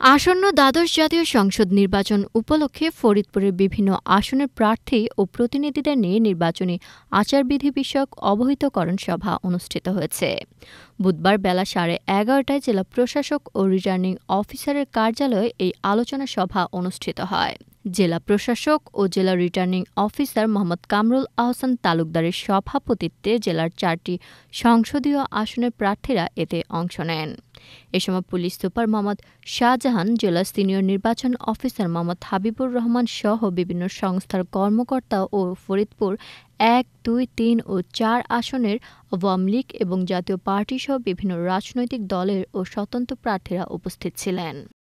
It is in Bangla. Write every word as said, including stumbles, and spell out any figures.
আসন্ন দ্বাদশ জাতীয় সংসদ নির্বাচন উপলক্ষে ফরিদপুরের বিভিন্ন আসনের প্রার্থী ও প্রতিনিধিদের নিয়ে নির্বাচনী আচারবিধি বিষয়ক অবহিতকরণ সভা অনুষ্ঠিত হয়েছে। বুধবার বেলা সাড়ে এগারোটায় জেলা প্রশাসক ও রিটার্নিং অফিসারের কার্যালয়ে এই আলোচনা সভা অনুষ্ঠিত হয়। জেলা প্রশাসক ও জেলা রিটার্নিং অফিসার মোহাম্মদ কামরুল আহসান তালুকদারের সভাপতিত্বে জেলার চারটি সংসদীয় আসনের প্রার্থীরা এতে অংশ নেন। এ সময় পুলিশ সুপার মোহাম্মদ শাহজাহান, জেলা সিনিয়র নির্বাচন অফিসার মোহাম্মদ হাবিবুর রহমান সহ বিভিন্ন সংস্থার কর্মকর্তা ও ফরিদপুর এক, দুই, তিন ও চার আসনের আওয়ামী লীগ এবং জাতীয় পার্টিসহ বিভিন্ন রাজনৈতিক দলের ও স্বতন্ত্র প্রার্থীরা উপস্থিত ছিলেন।